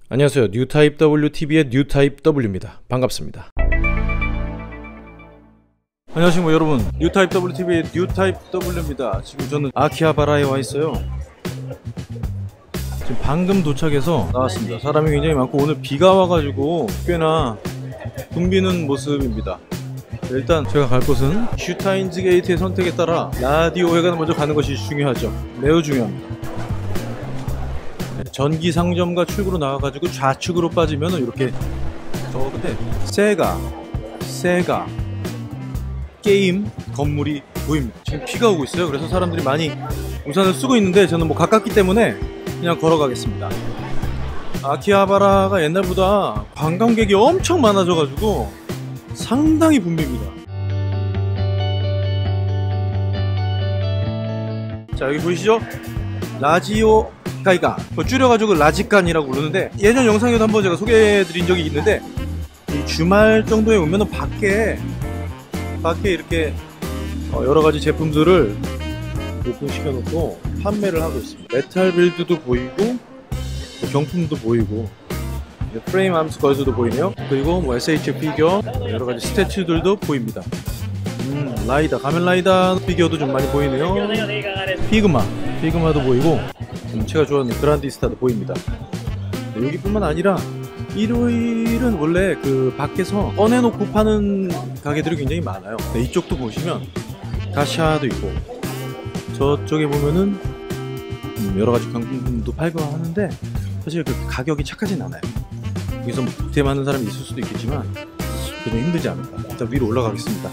안녕하세요. 뉴타입 WTV의 뉴타입 W입니다. 반갑습니다. 안녕하십니까 여러분, 뉴타입 WTV의 뉴타입 W입니다. 지금 저는 아키하바라에 와 있어요. 지금 방금 도착해서 나왔습니다. 사람이 굉장히 많고 오늘 비가 와가지고 꽤나 붐비는 모습입니다. 일단 제가 갈 곳은 슈타인즈 게이트의 선택에 따라 라디오회관을 먼저 가는 것이 중요하죠. 매우 중요합니다. 전기 상점과 출구로 나와가지고 좌측으로 빠지면 이렇게 저 끝에 세가 게임 건물이 보입니다. 지금 비가 오고 있어요. 그래서 사람들이 많이 우산을 쓰고 있는데 저는 뭐 가깝기 때문에 그냥 걸어가겠습니다. 아키하바라가 옛날보다 관광객이 엄청 많아져가지고 상당히 붐빕니다. 자, 여기 보이시죠? 라지오 가이가 줄여가지고 라지칸이라고 부르는데, 예전 영상에도 한번 제가 소개해드린 적이 있는데, 이 주말 정도에 오면은 밖에 이렇게 여러가지 제품들을 오픈시켜 놓고 판매를 하고 있습니다. 메탈 빌드도 보이고 경품도 보이고 프레임 암스 걸즈도 보이네요. 그리고 뭐 SH 피규어 여러가지 스태츄들도 보입니다. 가면라이다 피규어도 좀 많이 보이네요. 피그마도 보이고, 제가 좋아하는 그란디스타도 보입니다. 여기뿐만 아니라 일요일은 원래 그 밖에서 꺼내놓고 파는 가게들이 굉장히 많아요. 이쪽도 보시면 가샤도 있고, 저쪽에 보면은 여러가지 경품도 팔고 하는데 사실 그 가격이 착하진 않아요. 여기서 득템하는 사람이 있을 수도 있겠지만 좀 힘들지 않을까. 일단 위로 올라가겠습니다.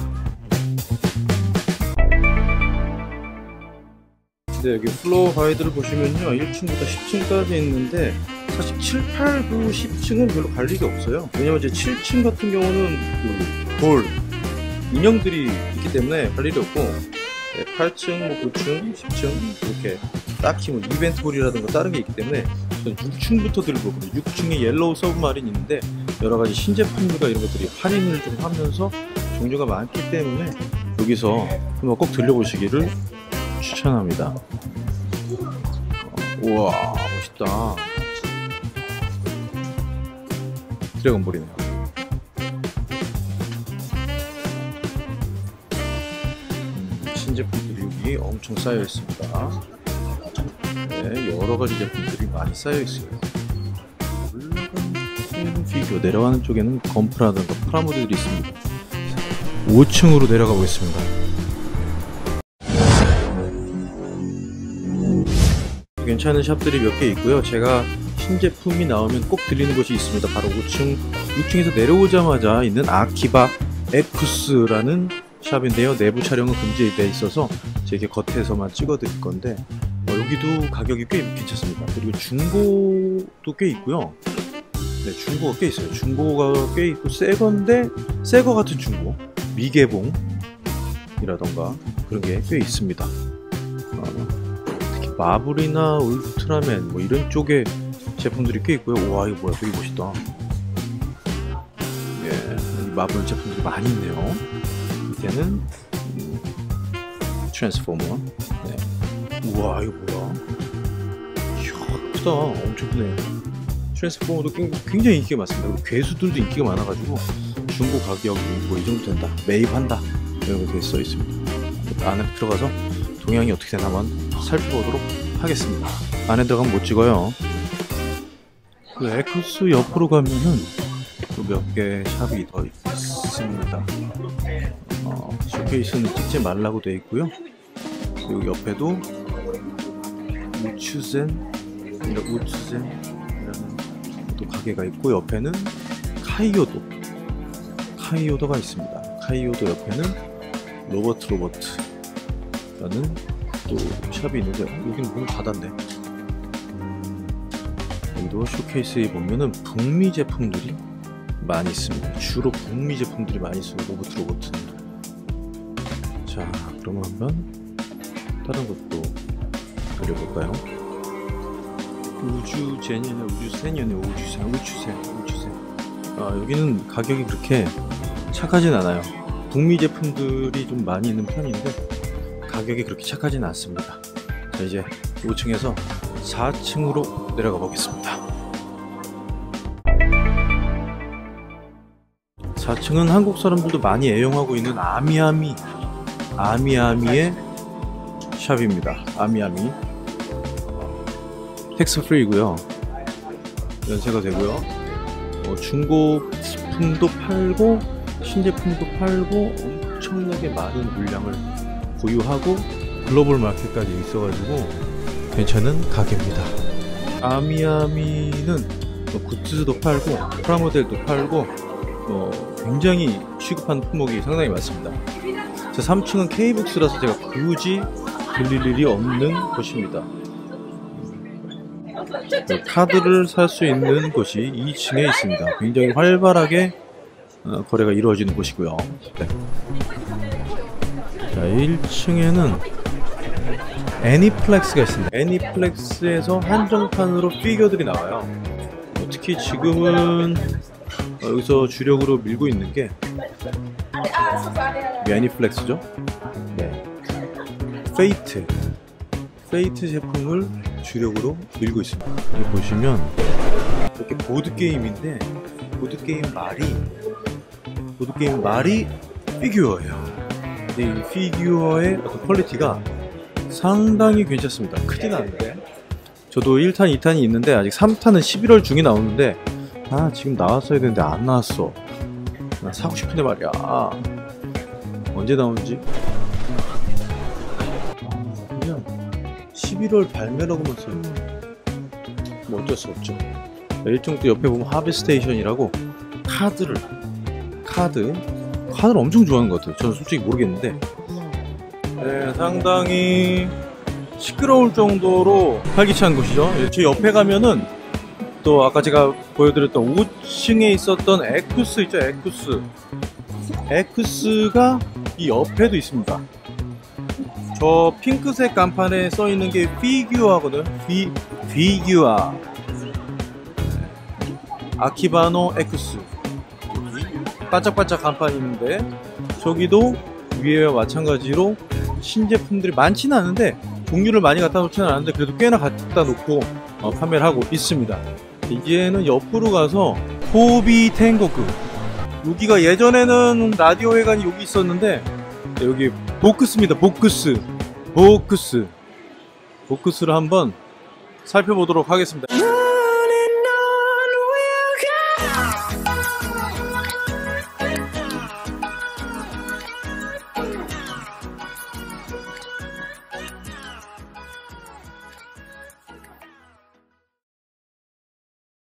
네, 여기 플로어 가이드를 보시면요, 1층부터 10층까지 있는데 사실 7, 8, 9, 10층은 별로 갈 일이 없어요. 왜냐면 이제 7층 같은 경우는 그 돌 인형들이 있기 때문에 갈 일이 없고, 8층, 뭐 9층, 10층 이렇게 딱히 뭐 이벤트 홀이라든가 다른 게 있기 때문에 저는 6층부터 들고, 6층에 옐로우 서브마린 있는데 여러가지 신제품들과 이런 것들이 할인을 좀 하면서 종류가 많기 때문에 여기서 한번 꼭 들려보시기를 추천합니다. 우와, 멋있다. 드래곤볼이네요. 신제품들이 여기 엄청 쌓여 있습니다. 네, 여러가지 제품들이 많이 쌓여 있어요. 올라가는 피규어, 내려가는 쪽에는 건프라든가 프라모델들이 있습니다. 5층으로 내려가 보겠습니다. 괜찮은 샵들이 몇 개 있고요. 제가 신제품이 나오면 꼭 들리는 곳이 있습니다. 바로 5층, 6층에서 내려오자마자 있는 아키바 에쿠스라는 샵인데요. 내부 촬영은 금지되어 있어서 제게 겉에서만 찍어 드릴 건데, 여기도 가격이 꽤 괜찮습니다. 그리고 중고도 꽤 있고요. 네, 중고가 꽤 있어요. 중고가 꽤 있고, 새거 같은 중고, 미개봉이라던가 그런 게 꽤 있습니다. 마블이나 울트라맨 뭐 이런 쪽의 제품들이 꽤 있고요. 와, 이거 뭐야, 되게 멋있다. 예, 마블 제품들이 많이 있네요. 밑에는 트랜스포머. 네. 우와, 이거 뭐야, 이야, 크다. 엄청 크네. 트랜스포머도 굉장히 인기가 많습니다. 그리고 괴수들도 인기가 많아가지고 중고 가격이 뭐 이 정도 된다, 매입한다, 이런 게 써 있습니다. 안에 들어가서 동향이 어떻게 되나 한번 살펴보도록 하겠습니다. 안에 들어가면 못 찍어요. 그 에쿠스 옆으로 가면은 또 몇 개 샵이 더 있습니다. 쇼케이스는 찍지 말라고 되어 있고요. 그리고 옆에도 우츠센이라는 또 가게가 있고, 옆에는 카이오도가 있습니다. 카이오도 옆에는 로버트라는 또 샵이 있는데, 여기는 문 닫았네. 여기도 쇼케이스에 보면은 북미 제품들이 많이 있습니다. 주로 북미 제품들이 많이 있어요. 로버트. 자, 그러면 한번 다른 것도 그려볼까요? 우주센. 여기는 가격이 그렇게 착하진 않아요. 북미 제품들이 좀 많이 있는 편인데 가격이 그렇게 착하진 않습니다. 자, 이제 5층에서 4층으로 내려가 보겠습니다. 4층은 한국 사람들도 많이 애용하고 있는 아미아미의 샵입니다. 아미아미 텍스 프리고요. 연세가 되고요. 중고품도 팔고 신제품도 팔고 엄청나게 많은 물량을 보유하고 글로벌 마켓까지 있어가지고 괜찮은 가게입니다. 아미아미는 굿즈도 팔고 프라모델도 팔고 굉장히 취급한 품목이 상당히 많습니다. 제 3층은 K북스라서 제가 굳이 들릴 일이 없는 곳입니다. 카드를 살 수 있는 곳이 2층에 있습니다. 굉장히 활발하게 거래가 이루어지는 곳이고요. 네. 자, 1층에는 애니플렉스가 있습니다. 애니플렉스에서 한정판으로 피규어들이 나와요. 특히 지금은 여기서 주력으로 밀고 있는 게 애니플렉스죠. 네. 페이트 제품을 주력으로 밀고 있습니다. 여기 보시면 이렇게 보드게임인데 보드게임 말이 피규어예요. 이 피규어의 어떤 퀄리티가 상당히 괜찮습니다. 크진 않은데 저도 1탄, 2탄이 있는데 아직 3탄은 11월 중에 나오는데 지금 나왔어야 되는데 안 나왔어. 나 사고 싶은데 말이야. 언제 나오는지 그냥 11월 발매라고만 써요. 뭐 어쩔 수 없죠. 일종 또 옆에 보면 하비스테이션이라고 카드를 엄청 좋아하는 것 같아요. 저는 솔직히 모르겠는데 네, 상당히 시끄러울 정도로 활기찬 곳이죠. 저 옆에 가면은 또 아까 제가 보여드렸던 5층에 있었던 에쿠스 있죠. 에쿠스가 이 옆에도 있습니다. 저 핑크색 간판에 써있는 게 피규어거든. 피규어 아키바노 에쿠스 반짝반짝 간판이 있는데 저기도 위에와 마찬가지로 신제품들이 많지는 않은데 종류를 많이 갖다 놓지는 않은데 그래도 꽤나 갖다 놓고 판매를 하고 있습니다. 이제는 옆으로 가서 호비 텐거크, 여기가 예전에는 라디오 회관이 여기 있었는데 여기 보크스입니다. 보크스를 한번 살펴보도록 하겠습니다.